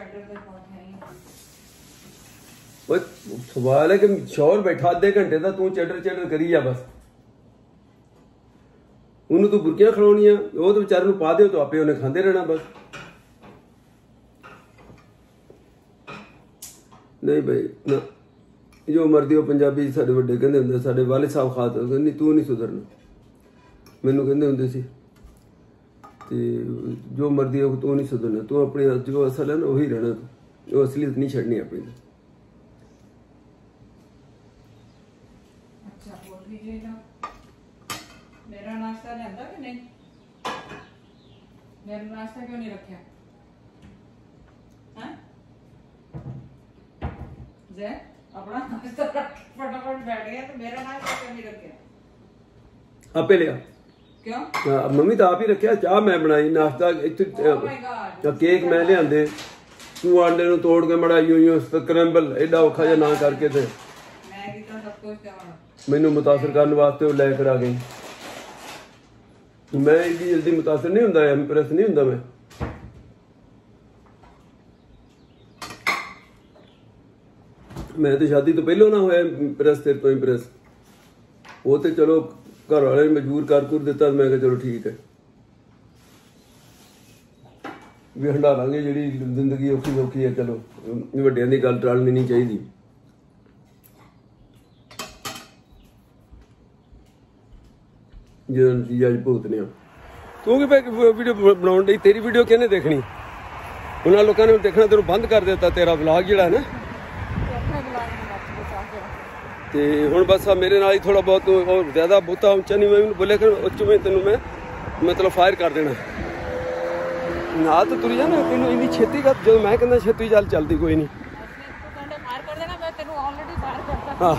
सवाल है कि शौर बैठा आधे घंटे का तू चटर चटर करी जा बस उन्होंने तू बुरकियां खिलाउणियां वो तो बेचारे पा दे तो आपे उन्हें खाते रहना बस नहीं भाई ना जो मर्जी हो पंजाबी साडे वड्डे कहंदे हुंदे साडे वालिद साहब खास नहीं तू नहीं सुधरना मैनू कहंदे हुंदे सी ते जो मर्जी हो तू नहीं सुधरना तू अपनी जो असल है ना वही रहना तू वो असलियत नहीं छड़नी अपनी अच्छा बोल दीजिएगा मेरा नाश्ता लियांदा कि नहीं मेरा नाश्ता क्यों नहीं रखा हैं जे अपना नाश्ता फटाफट बैठ गया तो मेरा नाश्ता क्यों नहीं रखा आपे लिया क्यों मम्मी तो आप ही रखा चाह मैं बनाई नाश्ता केक मैं लियांदे तू आंडे नूं तोड़ के मड़ा यूं स्क्रैम्बल एडा औखा जिहा ना करके ते मैं कितना सब कुछ करवाना मैनू मुतासर करने वास्ते वो लेकर आ गई मैं इतनी जल्दी मुतासर नहीं हुंदा इंप्रेस नहीं हुंदा मैं तो शादी तो पहलों ना होया इंप्रेस तेरे तो इंप्रेस वो तो चलो घर वाले ने मजबूर कर दिता मैं कहा चलो ठीक है भी हंडा लांगे जी जिंदगी औखी सौखी है चलो वड्डियां दी गल टालनी नहीं चाहिए जो नतीजा भुगतने तू कि वीडियो बनाने दी तेरी वीडियो किहने देखनी उन्होंने लोगों ने देखना तेरे बंद कर दिता तेरा व्लॉग जिहड़ा है ना ते हुण बस मेरे नाल ही थोड़ा बहुत और ज्यादा बहुता उच्चा नहीं मैं बोले कि उच्च में तेन मैं मतलब फायर कर देना ना तो तुरी जा ना तेन इन्नी छेती का जो मैं कहना छेती चल चलती कोई नहीं हाँ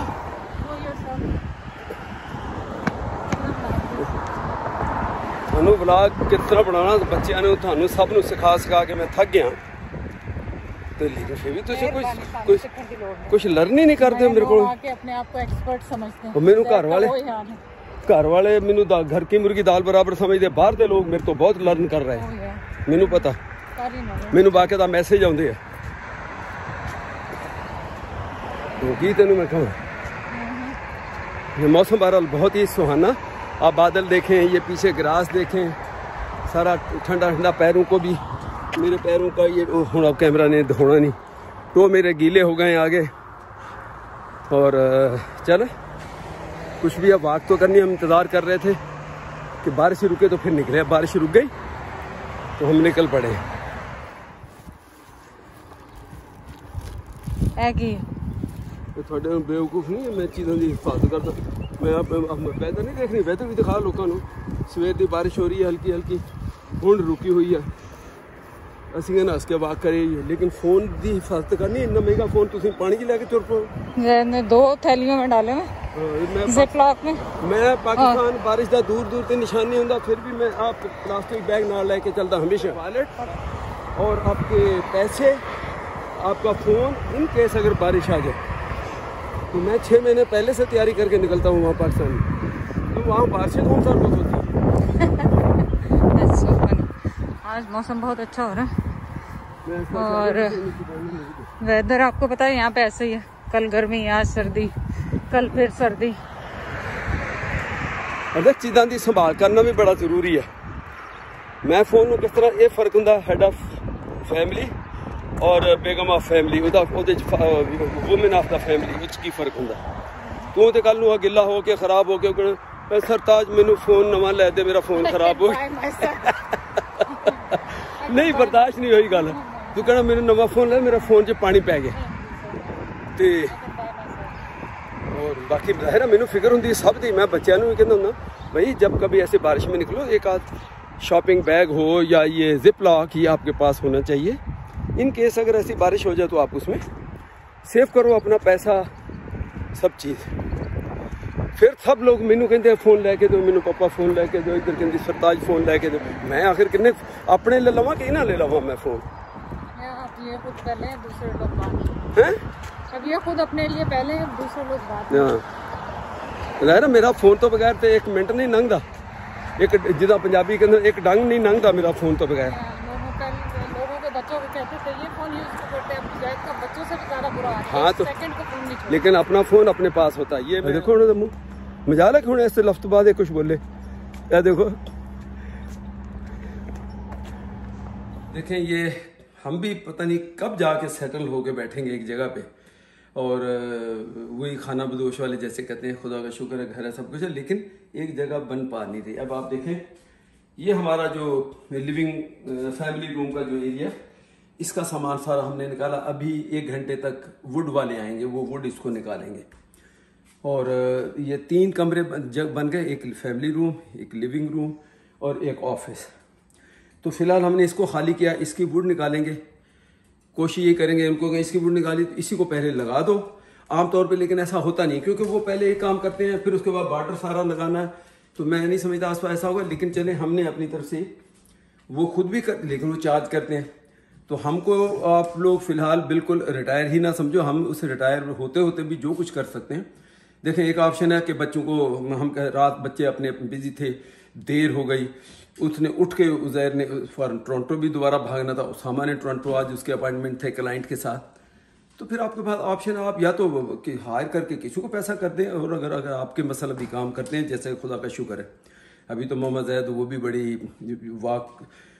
थानू व्लॉग किस तरह बनाना बच्चों ने थानू सब नू सिखा के मैं थक गया लेकिन फिर भी तुझे कुछ लर्न ही नहीं करते मेरे को अपने आप को एक्सपर्ट समझते हैं मेनू घर वाले मेनू घर की मुर्गी दाल बराबर समझते बाहर के लोग मेरे तो बहुत लर्न कर रहे हैं मेनू पता मेनू बाकायदा मैसेज आते हैं की तेनू मैं कहूँ मौसम बहरहाल बहुत ही सुहाना आप बादल देखें ये पीछे ग्रास देखें सारा ठंडा ठंडा पैरों को भी मेरे पैरों का ये हूँ अब कैमरा ने दिखाना नहीं तो मेरे गीले हो गए आगे और चल कुछ भी अब वाक तो करनी हम इंतज़ार कर रहे थे कि बारिश रुके तो फिर निकले अब बारिश रुक गई तो हम निकल पड़े थोड़े बेवकूफ नहीं है मैं चीज़ों की हिफाजत करता मैं वेदर नहीं देखनी वेदर भी दिखा लोगों को सवेर की बारिश हो रही है हल्की हल्की हुण रुकी हुई है ਅਸੀਂ ਹੱਸ ਕੇ ਵਾਕ ਕਰੇ लेकिन फोन की हिफाजत करनी इतना महंगा फोन तुम पानी च लैके तुर पाओ मैंने 2 थैलियों में डाले ज़िप-लॉक में मैं पाकिस्तान बारिश का दूर दूर से निशान नहीं होता फिर भी मैं आप प्लास्टिक बैग ना लेके चलता हमेशा वॉलेट और आपके पैसे आपका फ़ोन इन केस अगर बारिश आ जाए तो मैं 6 महीने पहले से तैयारी करके निकलता हूँ वहाँ पाकिस्तान में तो वहाँ बारिशें कौन सा बहुत होती है आज मौसम बहुत अच्छा हो रहा है और वेदर आपको पता है यहाँ पे ऐसे ही है कल गर्मी आज सर्दी कल फिर सर्दी अगर चीज़ों की संभाल करना भी बड़ा जरूरी है मैं फोन में किस तरह ये फर्क होंगे हेड ऑफ फैमिली और बेगम of family women of the family की फर्क होंगे तू तो कल गिला हो के खराब हो के सरताज मैनू फोन नवा लै दे मेरा फोन खराब हो नहीं बर्दाश्त नहीं हुई गल तू कहना मैंने नवा फोन लिया मेरा फोन च पानी पै गया तो और बाकी है ना मैनू फिक्र होंगी सब दी मैं बच्चों भी कहना हूँ भाई जब कभी ऐसे बारिश में निकलो एक आध शॉपिंग बैग हो या ये जिप लॉक ही आपके पास होना चाहिए इन केस अगर ऐसी बारिश हो जाए तो आप उसमें सेव करो अपना पैसा सब चीज़ फिर सब लोग मैनू कहते हैं फोन लैके दो मैनू पापा फोन लैके दो इधर कहते सरताज फोन लैके दो मैं आखिर किन्ने अपने ले लवा कि ना ले लवा मैं फोन आप ये खुद पहले दूसरे लोग बाद हैं अब ये खुद अपने लिए पहले दूसरे लोग बाद हाँ ना मेरा फोन तो बगैर तो 1 मिनट नहीं लंघदा एक जिदा पंजाबी कहते एक डंग नहीं लंघदा मेरा फोन तो बगैर लोगों के बच्चों को कहते थे, ये फोन यूज करते हैं, जैद का बच्चों से भी ज्यादा बुरा हाल है। हाँ तो सेकंड को फोन नहीं छोड़ते। लेकिन अपना फोन अपने पास होता है। ये देखो ना मजाक है ऐसे लफ्त बाद कुछ बोले क्या। देखो देखें, ये हम भी पता नहीं कब जाके सेटल होके बैठेंगे एक जगह पे, और वही खाना बदोश वाले जैसे कहते हैं, खुदा का शुक्र है घर है सब कुछ है, लेकिन एक जगह बन पा नहीं रही। अब आप देखें, ये हमारा जो लिविंग फैमिली रूम का जो एरिया, इसका सामान सारा हमने निकाला। अभी 1 घंटे तक वुड वाले आएंगे, वो वुड इसको निकालेंगे। और ये 3 कमरे बन गए, एक फैमिली रूम, एक लिविंग रूम और एक ऑफिस। तो फिलहाल हमने इसको खाली किया, इसकी वुड निकालेंगे। कोशिश ये करेंगे उनको इसकी वुड निकाली तो इसी को पहले लगा दो आमतौर पे, लेकिन ऐसा होता नहीं क्योंकि वो पहले एक काम करते हैं, फिर उसके बाद बार्डर सारा लगाना है। तो मैं नहीं समझता आस पास ऐसा होगा, लेकिन चले हमने अपनी तरफ से वो खुद भी कर, लेकिन वो चार्ज करते हैं। तो हमको आप लोग फिलहाल बिल्कुल रिटायर ही ना समझो, हम उस रिटायर होते होते भी जो कुछ कर सकते हैं। देखें, एक ऑप्शन है कि बच्चों को हम रात बच्चे अपने बिजी थे, देर हो गई, उसने उठ के उज़ैर ने टोरंटो भी दोबारा भागना था, उसामा ने टोरंटो आज उसके अपॉइंटमेंट थे क्लाइंट के साथ। तो फिर आपके पास ऑप्शन है, आप या तो हायर करके किसी को पैसा कर दें, और अगर आपके मसला भी काम करते हैं, जैसे खुदा का शुक्र है अभी तो मोहम्मद जैद वो भी बड़ी वॉक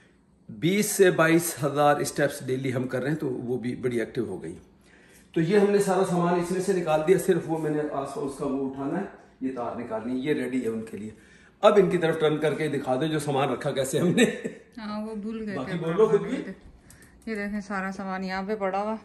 20 से 22 हज़ार स्टेप्स डेली हम कर रहे हैं, तो वो भी बड़ी एक्टिव हो गई। तो ये हमने सारा सामान इसमें से निकाल दिया, सिर्फ वो मैंने आस उसका वो उठाना है, ये तार निकालनी है, ये रेडी है उनके लिए। अब इनकी तरफ टर्न करके दिखा दो जो सामान रखा कैसे हमने। हाँ वो भूल गए थे। बोलो खुद भी। ये देखें सारा सामान यहाँ पे पड़ा हुआ,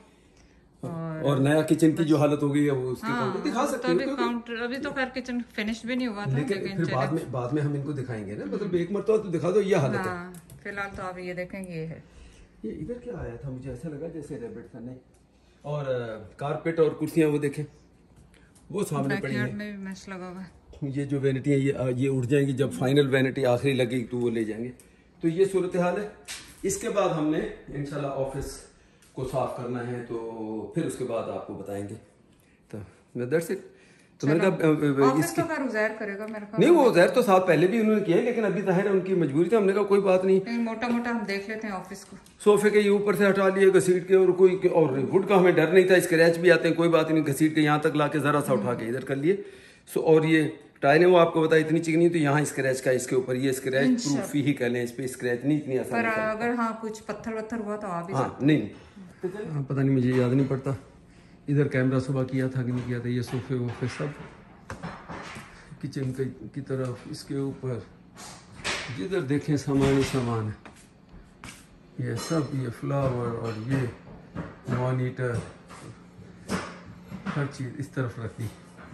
और नया किचन की जो हालत हो गई है वो उसके काउंटर दिखा सकते हैं। काउंटर अभी तो खैर किचन फिनिश भी नहीं हुआ था, लेकिन फिर बाद में हम इनको दिखाएंगे ना, मतलब एक मरतबा तो दिखा दो ये हालत है। फिलहाल तो आप ये देखें, ये है। ये इधर क्या आया था, मुझे ऐसा लगा जैसे रैबिट था। नहीं, और कारपेट और कुर्सियां वो देखें, वो सामने पड़ी है, में भी मैच लगा हुआ है। ये जो वैनिटी है ये उड़ जाएंगी, जब फाइनल वैनिटी आखिरी लगेगी तो वो ले जाएंगे। तो ये सूरत हाल है। इसके बाद हमने इंशाल्लाह ऑफिस को साफ करना है, तो फिर उसके बाद आपको बताएंगे। तो दैट्स इट। तो मैंने कहा इसकी तो उज़ैर करेगा मेरे को। नहीं, वो उज़ैर तो साफ पहले भी उन्होंने किया है, लेकिन अभी जाहिर है उनकी मजबूरी थी। हमने कहा कोई बात नहीं, मोटा मोटा हम देख लेते हैं ऑफिस को। सोफे के ये ऊपर से हटा लिए, घसीट के, और कोई और वुड का हमें डर नहीं था, स्क्रैच भी आते हैं, कोई बात नहीं, घसीट के यहाँ तक ला के जरा सा उठा के इधर कर लिए। सो और ये टाइल है वो आपको बताया इतनी चिकनी, तो यहाँ स्क्रैच का इसके ऊपर, ये स्क्रैच प्रूफ ही कह लें, इस पे स्क्रैच नहीं इतनी आसान। पर अगर हाँ कुछ पत्थर वत्थर हुआ तो आप हाँ नहीं पता नहीं, मुझे याद नहीं पड़ता इधर कैमरा सुबह किया था कि नहीं किया था। ये सोफे वोफे सब किचन की तरफ, इसके ऊपर जिधर देखें सामान ही सामान है, ये सब, ये फ्लावर और ये मॉनिटर, हर चीज़ इस तरफ रखी।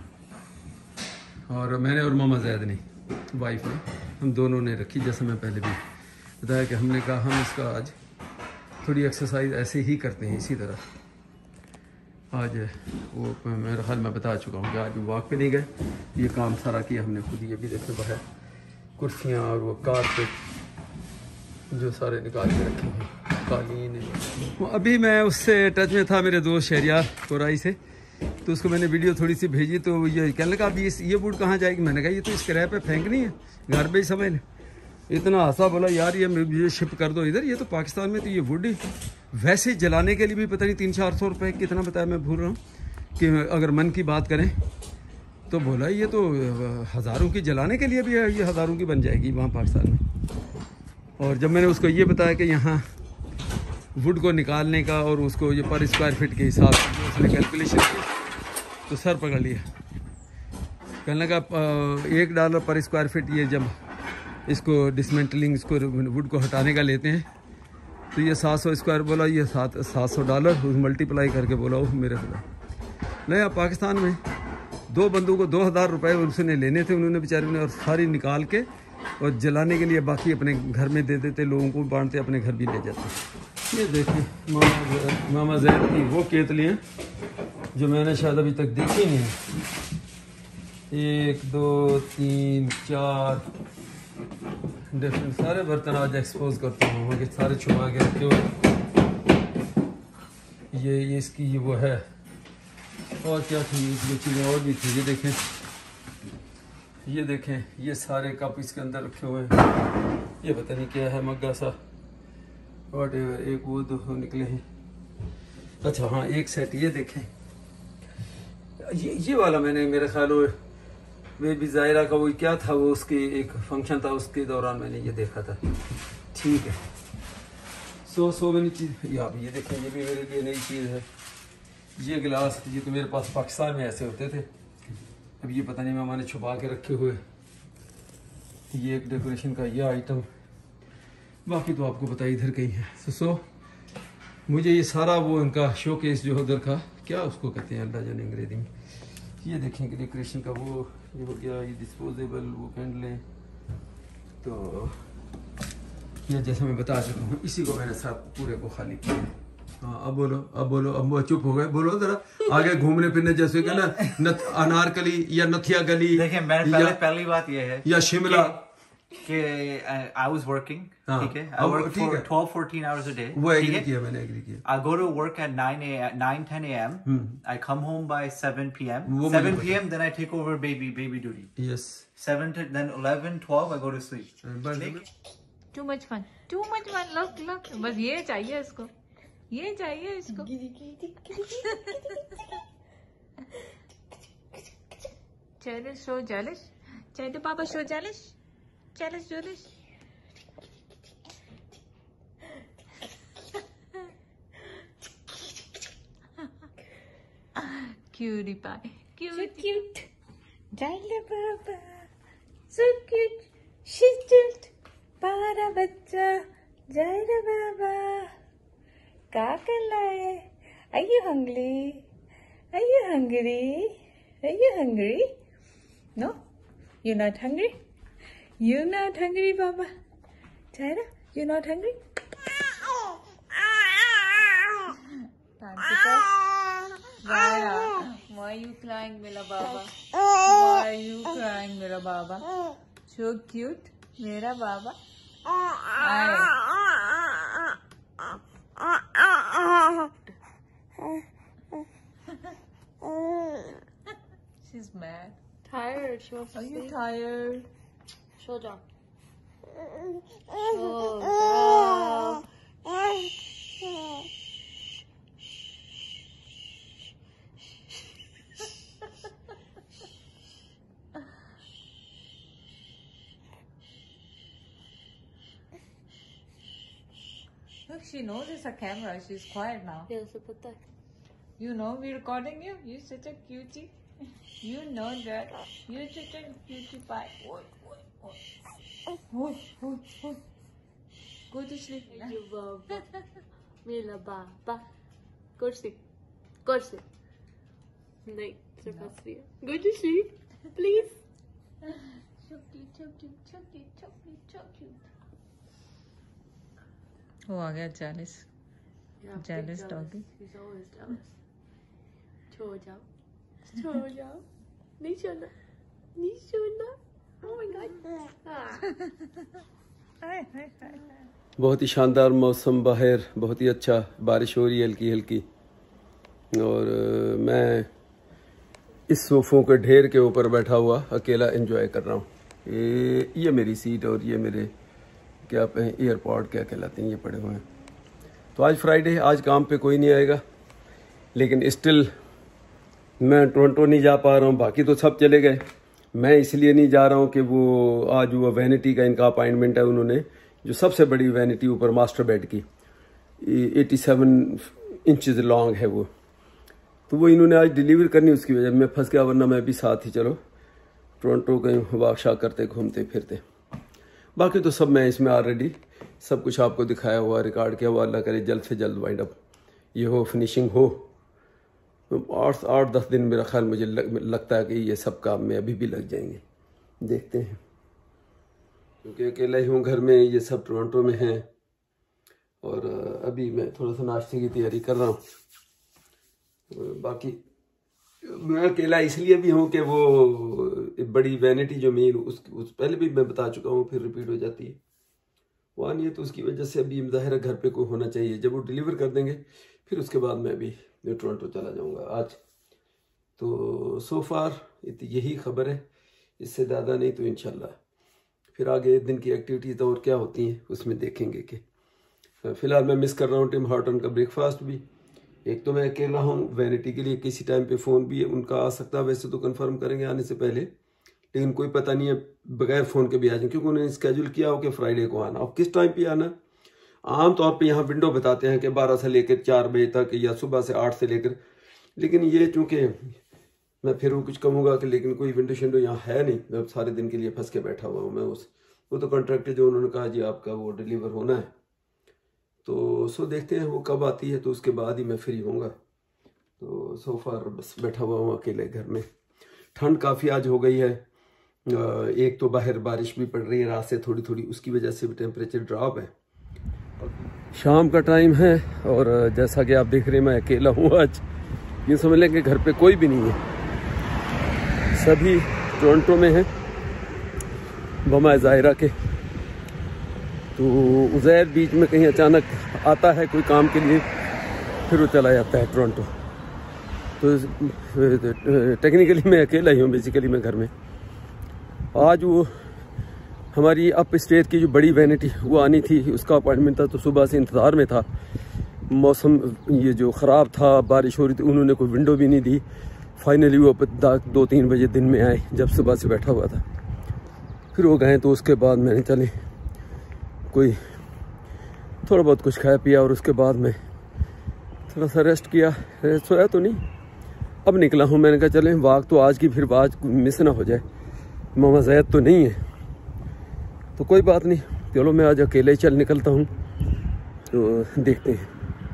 और मैंने और मामा जैद ने, वाइफ ने, हम दोनों ने रखी। जैसे मैं पहले भी बताया कि हमने कहा हम इसका आज थोड़ी एक्सरसाइज ऐसे ही करते हैं, इसी तरह। आज वो मेरा ख्याल मैं बता चुका हूँ कि आज वॉक पे नहीं गए, ये काम सारा किया हमने खुद। ये भी देखते बाहर कुर्सियाँ और वो कारपेट जो सारे निकाल के रखे हैं, कालीन। अभी मैं उससे टच में था, मेरे दोस्त शहरियार कोराई से, तो उसको मैंने वीडियो थोड़ी सी भेजी, तो ये कहने लगा अभी ये वुड कहाँ जाएगी। मैंने कहा ये तो स्क्रैप है, फेंकनी है, घर पे ही समझ लें। इतना हंसा, बोला यार ये शिप कर दो इधर, ये तो पाकिस्तान में तो ये वुड ही वैसे जलाने के लिए भी पता नहीं 300-400 रुपये कितना बताया, मैं भूल रहा हूँ कि अगर मन की बात करें तो बोला ये तो हज़ारों की जलाने के लिए भी है, ये हज़ारों की बन जाएगी वहाँ पाकिस्तान में। और जब मैंने उसको ये बताया कि यहाँ वुड को निकालने का और उसको ये पर स्क्वायर फीट के हिसाब से उसने कैलकुलेशन की, तो सर पकड़ लिया। कहने लगा $1 पर स्क्वायर फीट, ये जब इसको डिसमेंटलिंग, इसको वुड को हटाने का लेते हैं, तो ये 700 स्क्वायर, बोला ये $700 मल्टीप्लाई करके बोला वो मेरे खुदा। नहीं, पाकिस्तान में 2 बंदों को 2000 रुपये उसने लेने थे, उन्होंने बेचारे ने, और सारी निकाल के और जलाने के लिए बाकी अपने घर में दे देते, लोगों को बांटते, अपने घर भी ले जाते। ये देखिए मामा जैद की वो केतलियाँ जो मैंने शायद अभी तक देखी नहीं है। 1 2 3 4 डिफरेंट सारे बर्तन आज एक्सपोज करता हूँ, वहाँ के सारे छुपा के रखे हुए। ये इसकी ये वो है, और क्या थी ये चीज़ें और भी थी। ये देखें ये सारे कप इसके अंदर रखे हुए हैं। ये पता नहीं क्या है, मग्गा सा, व्हाटएवर, एक वो दो निकले हैं। अच्छा हाँ, एक सेट ये देखें, ये वाला मैंने मेरे ख्याल बेबी ज़ायरा का वो क्या था, वो उसके एक फंक्शन था, उसके दौरान मैंने ये देखा था। ठीक है, सो मैंने चीज़ ये देखें, ये भी मेरे लिए नई चीज़ है। ये गिलास, ये तो मेरे पास पाकिस्तान में ऐसे होते थे, अब ये पता नहीं मामा ने छुपा के रखे हुए। ये एक डेकोरेशन का ये आइटम, बाकी तो आपको पता इधर कहीं है। सो मुझे ये सारा वो इनका शोकेस जो उधर का, क्या उसको कहते हैं अल्लाह जाने अंग्रेजी में, ये देखें कि डेकोरेशन का वो ये हो गया, ये डिस्पोजेबल वो कैंडलें। तो ये जैसे मैं बता चुका हूँ, इसी को मैंने सब पूरे को खाली किया। हाँ अब बोलो, अब वो चुप हो गए, बोलो जरा आगे घूमने फिरने जैसे कि ना अनारकली या नथिया गली। देखिए मैं पहली बात ये है या शिमला कि I was working, ठीक है, I work for 12-14 hours a day. वो एग्री किया मैंने, एग्री किया। I go to work at 9-10 a.m. I come home by 7 p.m. 7 p.m. then I take over baby duty. Yes. 7 to then 11-12 I go to sleep. Too much fun. Look. बस ये चाहिए इसको, ये चाहिए इसको। चलो शो jealous. चलो पापा show jealous. Jealous. Cutie pie. Cute. Jayla Baba. So cute. She's cute. Para bachcha. Jayla Baba. Kakalaye. Are you hungry? No? You're not hungry? You're not hungry, Baba. Jayla, you're not hungry? Why are you crying, Mera Baba? Why are you crying, Mera Baba? So cute, Mera Baba. She's mad. Tired. She wants to Are you sleep. tired? Show down. Look, she knows it's a camera. She's quiet now. Yeah, so put that. You know we're recording you. You're such a cutie. You know that. You're such a cutie pie. Go to sleep. You Baba. Mila Baba. Go to sleep. Go to sleep. नहीं सिर्फ हंस रही है. Go to sleep, please. So cute. वो आ गया jealous. Yeah, Jealous big doggy. He's always jealous. छोड़ जाओ. नहीं छोड़ना. Oh my God. बहुत ही शानदार मौसम, बाहर बहुत ही अच्छा, बारिश हो रही है हल्की हल्की, और मैं इस सोफ़ों के ढेर के ऊपर बैठा हुआ अकेला एंजॉय कर रहा हूँ। ये मेरी सीट और ये मेरे क्या एयरपॉड क्या कहलाते हैं, ये पड़े हुए हैं। तो आज फ्राइडे, आज काम पे कोई नहीं आएगा, लेकिन स्टिल मैं टोरंटो नहीं जा पा रहा हूँ। बाकी तो सब चले गए, मैं इसलिए नहीं जा रहा हूँ कि वो आज वो वैनिटी का इनका अपॉइंटमेंट है, उन्होंने जो सबसे बड़ी वैनिटी ऊपर मास्टर बेड की 87 इंचेस लॉन्ग है वो, तो वो इन्होंने आज डिलीवर करनी, उसकी वजह मैं फंस गया, वरना मैं भी साथ ही चलो टोरंटो कहीं वाकशा करते घूमते फिरते। बाकी तो सब मैं इसमें ऑलरेडी सब कुछ आपको दिखाया हुआ, रिकॉर्ड किया हुआ। अल्लाह करे जल्द से जल्द वाइंड अप ये हो, फिनिशिंग हो। 8-10 दिन मेरा ख्याल मुझे लगता है कि ये सब काम में अभी भी लग जाएंगे, देखते हैं, क्योंकि अकेला ही हूँ घर में, ये सब टोरंटो में हैं, और अभी मैं थोड़ा सा नाश्ते की तैयारी कर रहा हूँ। बाकी मैं अकेला इसलिए भी हूँ कि वो बड़ी वैनिटी जो मेन उस पहले भी मैं बता चुका हूँ, फिर रिपीट हो जाती है, वहाँ नहीं है, तो उसकी वजह से अभी ज़ाहिर है घर पे कोई होना चाहिए। जब वो डिलीवर कर देंगे फिर उसके बाद मैं भी टोरंटो चला जाऊँगा। आज तो सो फार यही खबर है, इससे ज़्यादा नहीं, तो इंशाल्लाह फिर आगे दिन की एक्टिविटीज़ और क्या होती हैं उसमें देखेंगे कि फ़िलहाल मैं मिस कर रहा हूँ टिम हॉर्टन का ब्रेकफास्ट भी। एक तो मैं अकेला हूँ, वैनिटी के लिए किसी टाइम पे फ़ोन भी उनका आ सकता है, वैसे तो कंफर्म करेंगे आने से पहले, लेकिन कोई पता नहीं है बगैर फ़ोन के भी आ जाए, क्योंकि उन्होंने स्केड्यूल किया हो कि फ्राइडे को आना। अब किस टाइम पे आना, आमतौर पे यहाँ विंडो बताते हैं कि 12 से लेकर 4 बजे तक या सुबह से 8 से लेकर, लेकिन ये चूँकि मैं फिर वो कुछ कहूँगा कि लेकिन कोई विंडो शिंडो यहाँ है नहीं, मैं सारे दिन के लिए फंस के बैठा हुआ हूँ। मैं वो तो कॉन्ट्रैक्ट जो उन्होंने कहा जी आपका वो डिलीवर होना है, तो सो देखते हैं वो कब आती है, तो उसके बाद ही मैं फ्री होऊंगा। तो सो फार बस बैठा हुआ हूँ अकेले घर में। ठंड काफ़ी आज हो गई है, एक तो बाहर बारिश भी पड़ रही है रात से थोड़ी थोड़ी, उसकी वजह से भी टेम्परेचर ड्रॉप है। शाम का टाइम है और जैसा कि आप देख रहे हैं मैं अकेला हूँ आज। ये समझ लें कि घर पे कोई भी नहीं है, सभी टोरंटो में हैं बमाए ज़ाहिरा के। तो उज़ैर बीच में कहीं अचानक आता है कोई काम के लिए, फिर वो चला जाता है टोरंटो। तो टेक्निकली मैं अकेला ही हूँ बेसिकली मैं घर में। आज वो हमारी अप स्टेट की जो बड़ी वैनिटी वो आनी थी, उसका अपॉइंटमेंट था, तो सुबह से इंतज़ार में था। मौसम ये जो ख़राब था, बारिश हो रही थी, उन्होंने कोई विंडो भी नहीं दी। फाइनली वो 2-3 बजे दिन में आए, जब सुबह से बैठा हुआ था। फिर वो गए, तो उसके बाद मैंने चले कोई थोड़ा बहुत कुछ खाया पिया और उसके बाद मैं थोड़ा सा रेस्ट किया। रेस्ट सोया तो नहीं, अब निकला हूँ। मैंने कहा चलें वाक तो आज की फिर आज मिस ना हो जाए, मामा जैद तो नहीं है, तो कोई बात नहीं, चलो मैं आज अकेले ही चल निकलता हूँ, तो देखते हैं।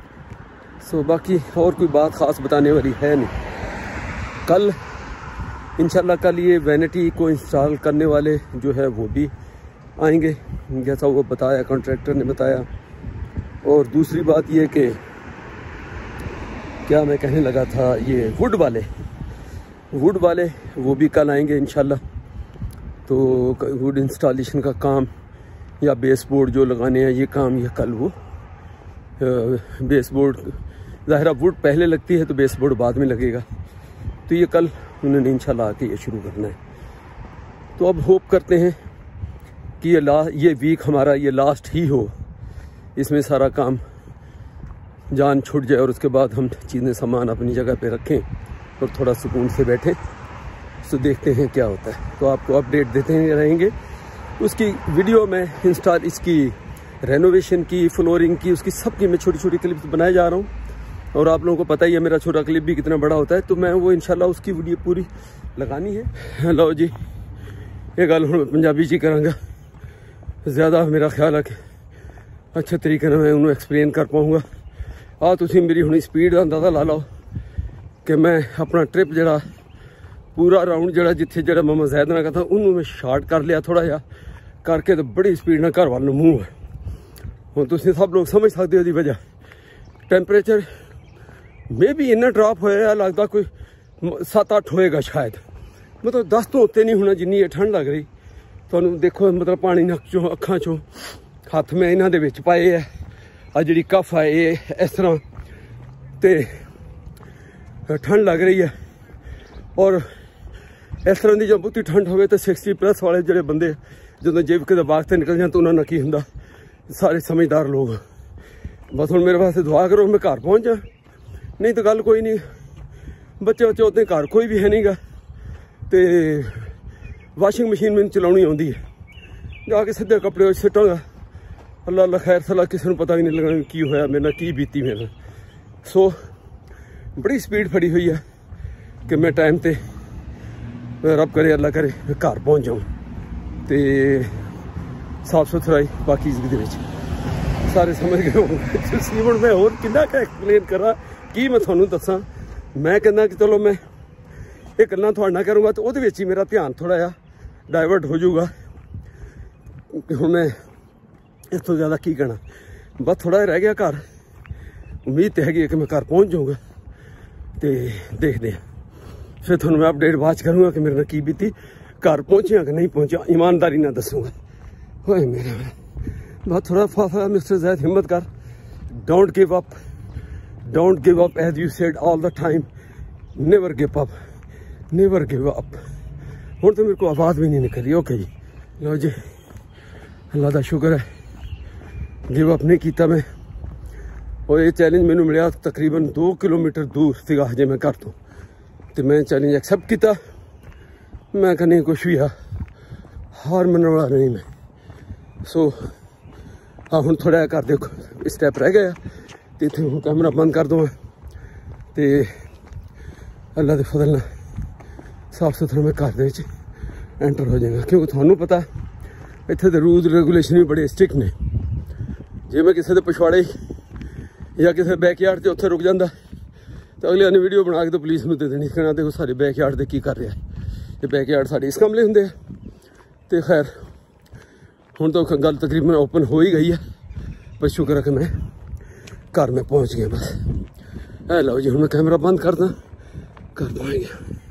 सो बाकी और कोई बात ख़ास बताने वाली है नहीं। कल इंशाल्लाह कल ये वैनिटी को इंस्टॉल करने वाले जो है वो भी आएंगे, जैसा वो बताया कॉन्ट्रैक्टर ने बताया। और दूसरी बात ये कि क्या मैं कहने लगा था, ये वुड वाले वो भी कल आएंगे इंशाल्लाह। तो वुड इंस्टॉलेशन का काम या बेसबोर्ड जो लगाने हैं ये काम ये कल वो बेसबोर्ड, ज़ाहिर वुड पहले लगती है तो बेसबोर्ड बाद में लगेगा, तो ये कल उन्होंने इंशाल्लाह आके ये शुरू करना है। तो अब होप करते हैं कि ये वीक हमारा ये लास्ट ही हो, इसमें सारा काम जान छूट जाए और उसके बाद हम चीज़ें सामान अपनी जगह पे रखें और थोड़ा सुकून से बैठें। तो देखते हैं क्या होता है, तो आपको अपडेट देते रहेंगे। उसकी वीडियो में इसकी रेनोवेशन की, फ्लोरिंग की, उसकी सबकी मैं छोटी छोटी क्लिप्स बनाए जा रहा हूँ। और आप लोगों को पता ही है मेरा छोटा क्लिप भी कितना बड़ा होता है, तो मैं वो इंशाल्लाह उसकी वीडियो पूरी लगानी है। लो जी ये गल हूँ पंजाबी जी करांगा, ज़्यादा मेरा ख्याल है कि अच्छे तरीके में मैं उन्होंने एक्सप्लेन कर पाऊँगा। तुम मेरी हुणी स्पीड का अंदाज़ा ला लो कि मैं अपना ट्रिप जरा पूरा राउंड जरा जिथे जरा मामा जैद ना कहता उन्होंने मैं शार्ट कर लिया थोड़ा जा करके, तो बड़ी स्पीड ना घर वाल मूव है। हूँ तुम सब लोग समझ सकते हो, वजह टैंपरेचर मे भी इन्ना ड्रॉप होया लगता कोई 7-8 होएगा शायद, मतलब 10 तो उत्ते नहीं होना जिन्नी ठंड लग रही। तो देखो मतलब पानी नक चो अखा चो हथ में इन्हों दे विच पाए है, आ जी कफ है ये इस तरह तो ठंड लग रही है। और इस तरह की जो बहुती ठंड हो तो 60+ वाले जोड़े बंदे जो जे किसी बाग से निकल जाए तो उन्होंने की होंगे, सारे समझदार लोग। बस हम मेरे वास्ते दुआ करो मैं घर पहुँच जा, नहीं तो गल कोई नहीं। बच्चे उतने घर कोई भी है नहीं गा, तो वाशिंग मशीन मैंने चलानी आती है, जाके सीधे कपड़े सिटांगा। अल्लाह अल्लाह खैर सलाह, किसी को पता भी नहीं लगना की होया मेरे नाल, की बीती मेरे नाल। सो बड़ी स्पीड फड़ी हुई है कि मैं टाइम ते रब करे अल्लाह करे घर पहुँच जाऊँ, तो साफ सुथराई बाकी जिंदगी सारे समझ गए होंगे। हूँ मैं होर कितना क्या एक्सप्लेन करा कि मैं थोनू दसा। मैं कहना कि चलो मैं ये गल्लां थोड़े नाल करूँगा तो वो मेरा ध्यान थोड़ा जा डाइवर्ट हो जाऊगा। हुण मैं इस तो ज़्यादा की कहना, बस थोड़ा रह गया घर। उम्मीद तो हैगी कि मैं घर पहुँच जाऊँगा, तो देखते हैं फिर थोड़ा मैं अपडेट बाद करूँगा कि मेरे नाल की बीती, घर पहुँचा कि नहीं पहुँचा, ईमानदारी ना दसूँगा। होए मेरे बस थोड़ा फाफा मिस्टर जैद हिम्मत कर, don't give up as you said all the time, never give up. हुण तो मेरे को आवाज़ भी नहीं निकली। ओके जी लो जी, अल्लाह का शुक्र है गिव अप नहीं किया मैं। और ये चैलेंज मैंने मिला तकरीबन 2 किलोमीटर दूर सीगा जे मैं घर तो, तो मैं चैलेंज एक्सेप्ट किया। मैं कहनी कुछ भी आ हार मनने वाला नहीं मैं। सो हाँ हूँ थोड़ा घर दे स्टैप रह गया तो इतने हूँ कैमरा बंद कर दूँ तो अल्लाह के फजल नाल साफ सुथरा मैं घर दे एंटर हो जाएगा, क्योंकि थानू पता इतने तो रूल रेगूलेशन भी बड़े स्ट्रिक्ट ने। जे मैं किसी के पिछवाड़े या किसी बैकयार्ड से उत्थे रुक जाता तो अगले ने वीडियो बना के तो पुलिस में दे देनी, कहना देखो सारे बैकयार्ड से की कर रहा है, ये बैकयार्ड साढ़े इस कमले होंगे। तो खैर हूँ तो गल तकरीबन ओपन हो ही गई है, बस शुक्र है कि मैं घर में पहुँच गया बस। लो जी हूँ मैं कैमरा बंद करदा, घर पहुँच गया।